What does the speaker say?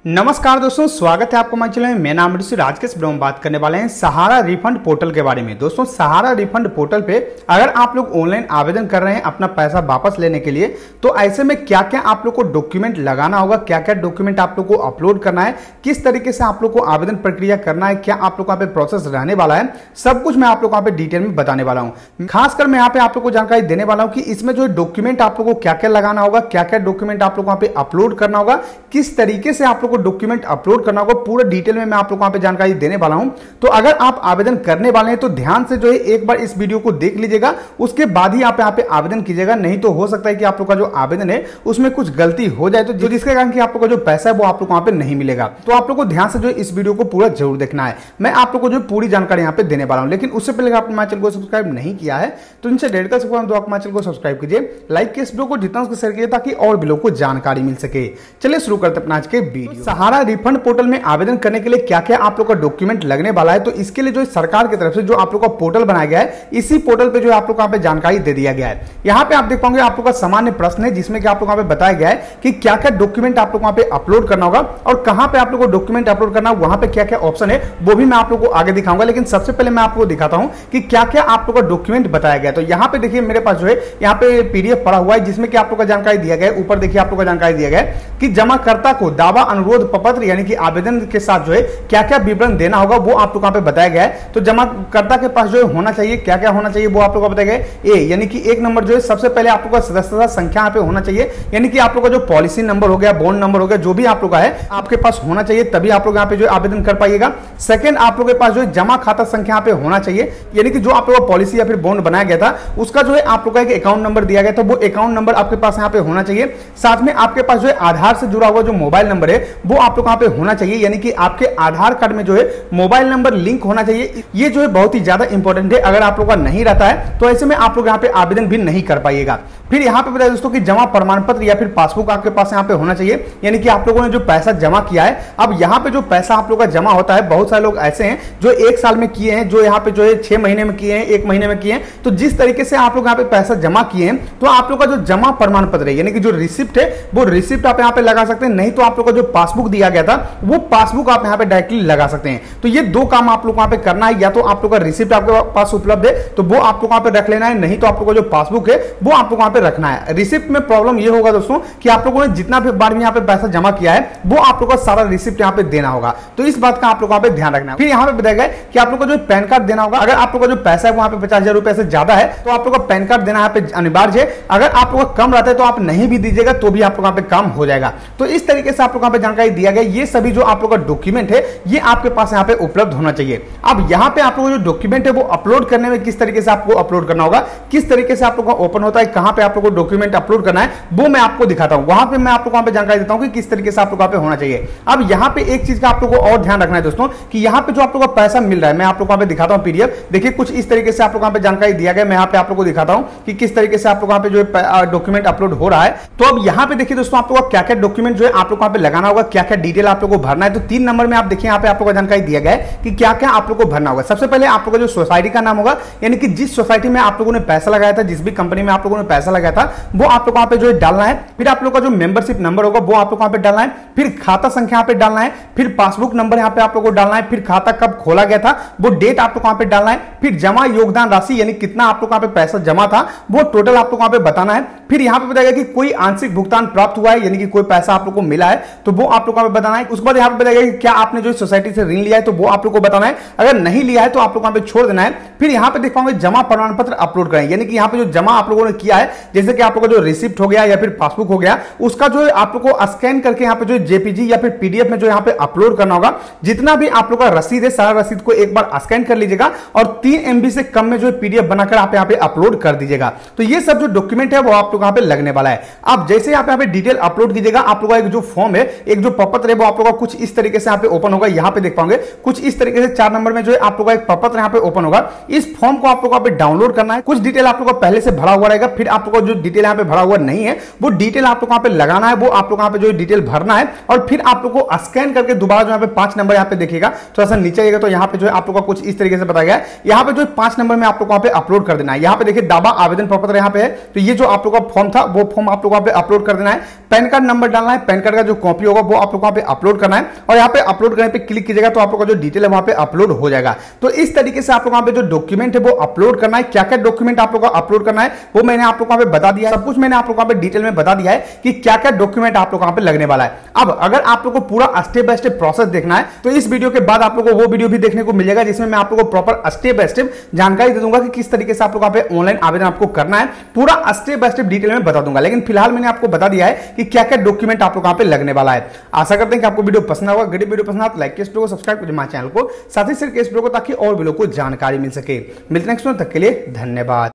नमस्कार दोस्तों, स्वागत है आपको हमारे चैनल में। मैं नाम ऋषि राजकेश ब्रह्म। बात करने वाले हैं सहारा रिफंड पोर्टल के बारे में। दोस्तों, सहारा रिफंड पोर्टल पे अगर आप लोग ऑनलाइन आवेदन कर रहे हैं अपना पैसा वापस लेने के लिए, तो ऐसे में क्या क्या आप लोग को डॉक्यूमेंट लगाना होगा, क्या क्या डॉक्यूमेंट आप लोग को अपलोड करना है, किस तरीके से आप लोग को आवेदन प्रक्रिया करना है, क्या आप लोग का प्रोसेस रहने वाला है, सब कुछ मैं आप लोग को डिटेल में बताने वाला हूँ। खासकर मैं यहाँ पे आप लोग को जानकारी देने वाला हूँ कि इसमें जो डॉक्यूमेंट आप लोग को क्या क्या लगाना होगा, क्या क्या डॉक्यूमेंट आप लोग वहाँ पे अपलोड करना होगा, किस तरीके से आप लोग को डॉक्यूमेंट अपलोड करना होगा, पूरा डिटेल में मैं आप लोग को जानकारी देने वाला हूं। तो अगर आप आवेदन करने वाले हैं तो ध्यान से जो है एक बार इस वीडियो को देख लीजिएगा, उसके बाद ही आप यहाँ पे आवेदन कीजिएगा। नहीं तो हो सकता है कि आप लोग का जो आवेदन है उसमें कुछ गलती हो जाए, तो जिसके कारण कि आप लोग का जो पैसा है वो आप लोग वहां पे नहीं मिलेगा। तो आप लोग को ध्यान से जो इस वीडियो को पूरा जरूर देखना है। मैं आप लोग को जो पूरी जानकारी यहाँ पे देने वाला हूं, लेकिन उससे पहले आप हमारे चैनल को सब्सक्राइब नहीं किया है तो इनसे डेढ़ कर सकता हूं, तो आप हमारे चैनल को सब्सक्राइब कीजिए, लाइक कीजिए इस वीडियो को, जितना उसको शेयर कीजिए ताकि और भी लोगों को जानकारी मिल सके। चलिए शुरू करते हैं अपना आज के वीडियो। सहारा रिफंड पोर्टल में आवेदन करने के लिए क्या क्या आप लोग का डॉक्यूमेंट लगने वाला है, तो इसके लिए जो सरकार की तरफ से जो आप लोग का पोर्टल बनाया गया है, इसी पोर्टल पे जो आप लोग को जानकारी दे दिया गया है। यहाँ पे आप देख पाओगे आप लोग का सामान्य प्रश्न है जिसमें कि आप लोग बताया गया है कि क्या क्या डॉक्यूमेंट आप लोग वहां पे अपलोड करना होगा और कहां पे आप लोग को डॉक्यूमेंट अपलोड करना है, वहां पे क्या क्या ऑप्शन है वो भी मैं आप लोग को आगे दिखाऊंगा। लेकिन सबसे पहले मैं आपको दिखाता हूं कि क्या क्या आप लोग का डॉक्यूमेंट बताया गया है। तो यहाँ पे देखिए मेरे पास जो है यहाँ पे पीडीएफ पड़ा हुआ है जिसमें कि आप लोग का जानकारी दिया गया है। ऊपर देखिए आप लोग का जानकारी दिया गया है कि जमाकर्ता को दावा अनुरोध पत्र यानी कि आवेदन के साथ जो है क्या क्या विवरण देना होगा वो आप लोग पे बताया गया है। तो जमाकर्ता के पास जो है होना चाहिए, क्या क्या होना चाहिए वो आप लोग को बताया गया है। ए यानी कि एक नंबर जो है सबसे पहले आप लोग का सदस्यता संख्या यहाँ पे होना चाहिए, यानी कि आप लोग का जो पॉलिसी नंबर हो गया, बॉन्ड नंबर हो गया, जो भी आप लोग का है आपके पास होना चाहिए, तभी आप लोग यहाँ पे जो आवेदन कर पाइएगा। सेकंड, आप लोग के पास जो है जमा खाता संख्या यहाँ पे होना चाहिए, यानी कि जो आप लोग का पॉलिसी या फिर बॉन्ड बनाया गया था उसका जो है आप लोग का एक अकाउंट नंबर दिया गया था, वो अकाउंट नंबर आपके पास यहाँ पे होना चाहिए। साथ में आपके पास जो है आधार से जुड़ा हुआ जो मोबाइल नंबर है वो आप लोग यहाँ पे होना चाहिए, यानी कि आपके आधार कार्ड में जो है मोबाइल नंबर लिंक होना चाहिए। ये जो है बहुत ही ज्यादा इंपॉर्टेंट है। अगर आप लोग का नहीं रहता है तो ऐसे में आप लोग यहाँ पे आवेदन भी नहीं कर पाइएगा। फिर यहाँ पे बताया दोस्तों कि जमा प्रमाण पत्र या फिर पासबुक आपके पास यहाँ पे होना चाहिए, यानी कि आप लोगों ने जो पैसा जमा किया है। अब यहाँ पे जो पैसा आप लोग का जमा होता है, बहुत सारे लोग ऐसे हैं जो 1 साल में किए हैं, जो यहाँ पे जो है 6 महीने में किए हैं, 1 महीने में किए हैं। तो जिस तरीके से आप लोग यहाँ पे पैसा जमा किए हैं तो आप लोग का जो जमा प्रमाण पत्र है यानी कि जो रिसिप्ट है वो रिसिप्ट आप यहाँ पे लगा सकते हैं। नहीं तो आप लोग का जो पासबुक दिया गया था वो पासबुक आप यहाँ पे डायरेक्टली लगा सकते हैं। तो ये दो काम आप लोग वहां पे करना है, या तो आप लोग का रिसिप्ट आपके पास उपलब्ध है तो वो आप लोग वहां पे रख लेना है, नहीं तो आप लोग का जो पासबुक है वो आप लोग वहां पे रखना है। रिसिप्ट में प्रॉब्लम ये होगा दोस्तों कि आप लोगों ने जितना भी बार में यहाँ पे पैसा जमा किया है वो आप लोग का सारा रिसिप्ट यहाँ पे देना होगा, तो इस बात का आप लोग वहां पे ध्यान रखना है। फिर यहाँ पे बताया गया कि आप लोग का जो पैन कार्ड देना होगा। अगर आप लोग का जो पैसा है वहां पे 50,000 रुपए से ज्यादा है तो आप लोग का पैन कार्ड देना यहाँ पे अनिवार्य है। अगर आप लोग का कम रहता है तो आप नहीं भी दीजिएगा तो भी आप लोग वहां पे काम हो जाएगा। तो इस तरीके से आप लोग वहां पे जानकारी दिया गया। ये सभी जो आप लोग का डॉक्यूमेंट है ये आपके पास यहाँ पे उपलब्ध होना चाहिए। अब यहाँ पे आप लोग जो डॉक्यूमेंट है वो अपलोड करने में किस तरीके से आपको अपलोड करना होगा, किस तरीके से आप लोग का ओपन होता है, कहां पे आप लोग को डॉक्यूमेंट अपलोड करना है वो मैं आपको दिखाता हूं। वहां पे मैं आप लोग वहां पे जानकारी देता हूं कि किस तरीके से आप लोग वहां पे होना चाहिए। अब यहाँ पे एक चीज का आप लोग को और ध्यान रखना है दोस्तों कि यहाँ पे जो आप लोग का पैसा मिल रहा है, मैं आप लोग वहां पे दिखाता हूं पीडीएफ। देखिए कुछ इस तरीके से आप लोग वहां पे जानकारी दिया गया। मैं यहाँ पे आप लोग को दिखाता हूं कि किस तरीके से आप लोग वहां पे जो डॉक्यूमेंट अपलोड हो रहा है। तो अब यहाँ पे देखिए दोस्तों आप लोग का क्या क्या डॉक्यूमेंट जो है आप लोग वहां पे लगाना होगा, क्या क्या डिटेल आप लोग को भरना है। तो 3 नंबर में आप देखिए यहाँ पे आप लोग को जानकारी दिया गया है कि क्या क्या आप लोग को भरना होगा। सबसे पहले आप लोग का जो सोसाइटी का नाम होगा, यानी कि जिस सोसाइटी में आप लोगों ने पैसा लगाया था, जिस भी कंपनी में आप लोगों ने पैसा लगाया था वो आप लोग वहां पे जो है डालना है। फिर आप लोग का जो मेंबरशिप नंबर होगा वो आप लोग वहां पे डालना है। फिर खाता संख्या यहाँ पे डालना है। फिर पासबुक नंबर यहाँ पे आप लोग को डालना है। फिर खाता कब खोला गया था वो डेट आप लोग वहां पे डालना है। फिर जमा योगदान राशि यानी कितना आप लोग वहां पे पैसा जमा था वो टोटल आप लोग वहां पे बताना है। फिर यहाँ पे बताएगा कि कोई आंशिक भुगतान प्राप्त हुआ है, यानी कि कोई पैसा आप लोग को मिला है तो वो आप लोग वहां पे बताना है। उसके बाद यहाँ पे बताएगा कि क्या आपने जो सोसाइटी से ऋण लिया है तो वो आप लोग को बताना है। अगर नहीं लिया है तो आप लोग वहां पे छोड़ देना है। फिर यहाँ पे देख पाओगे जमा प्रमाण पत्र अपलोड करें, यानी कि यहाँ पे जो जमा आप लोगों ने किया है, जैसे कि आप लोगों का जो रिसिप्ट हो गया या फिर पासबुक हो गया, उसका जो आप लोग को स्कैन करके यहाँ पे जो जेपीजी या फिर पीडीएफ में जो यहाँ पे अपलोड करना होगा। जितना भी आप लोग का रसीद है सारा रसीद को एक बार स्कैन कर लीजिएगा और 3 MB से कम में जो पीडीएफ बनाकर आप यहाँ पे अपलोड कर दीजिएगा। तो ये सब जो डॉक्यूमेंट है वो आप लोग यहाँ पे लगने वाला है। अब जैसे आप यहाँ पे डिटेल अपलोड कीजिएगा, आप लोग का एक जो फॉर्म है, एक जो प्रपत्र है वो आप लोग का कुछ इस तरीके से यहाँ पे ओपन होगा। यहाँ पे देख पाओगे कुछ इस तरीके से 4 नंबर में जो है आप लोग का एक प्रपत्र यहाँ पे ओपन होगा। इस फॉर्म को आप लोग यहाँ पे डाउनलोड करना है। कुछ डिटेल आप लोग का पहले से भरा हुआ रहेगा, फिर आप लोग का जो डिटेल यहाँ पे भरा हुआ नहीं है वो डिटेल आप लोग यहाँ पे लगाना है, वो आप लोग यहाँ पे जो डिटेल भरना है। और फिर आप लोग को स्कैन करके दोबारा जो यहाँ पे 5 नंबर यहाँ पे देखिएगा, थोड़ा सा नीचे आएगा तो यहाँ पे जो है आप लोग का कुछ इस तरीके से बताया गया है। यहाँ पे जो 5 नंबर में आप लोग वहाँ पे अपलोड कर देना है। यहाँ पे देखिए दावा आवेदन प्रपत्र यहाँ पे है, तो ये जो आप लोग का फॉर्म था वो फॉर्म आप लोग वहाँ पे अपलोड कर देना है। पैन कार्ड नंबर डालना है, पैन कार्ड का जो कॉपी होगा वो आप लोग वहां पे अपलोड करना है और यहाँ पे अपलोड करने पे क्लिक कीजिएगा तो आप लोग का जो डिटेल है वहां पे अपलोड हो जाएगा। तो इस तरीके से आप लोग वहां पे जो डॉक्यूमेंट है वो अपलोड करना है। क्या क्या डॉक्यूमेंट आप लोग को अपलोड करना है वो मैंने आप लोग वहां पे बता दिया है, सब कुछ मैंने आप लोग वहां पे डिटेल में बता दिया है कि क्या क्या डॉक्यूमेंट आप लोग वहां पे लगने वाला है। अब अगर आप लोग को पूरा स्टेप बाय स्टेप प्रोसेस देखना है तो इस वीडियो के बाद आप लोग को वो वीडियो भी देखने को मिलेगा जिसमें मैं आप लोग को प्रॉपर स्टेप बाय स्टेप जानकारी दे दूंगा कि किस तरीके से आप लोग वहां पे ऑनलाइन आवेदन आपको करना है, पूरा स्टेप बाय स्टेप डिटेल में बता दूंगा। लेकिन फिलहाल मैंने आपको बता दिया है कि क्या क्या डॉक्यूमेंट आप लोग वहां पे लगने वाला है। आशा करते हैं कि आपको वीडियो पसंद होगा। अगर वीडियो पसंद आए तो लाइक कीजिए, को सब्सक्राइब कीजिए हमारे चैनल को, साथ ही शेयर कीजिए इस वीडियो को ताकि और भी लोगों को जानकारी मिल सके। मिलते हैं नेक्स्ट वीडियो, तक के लिए धन्यवाद।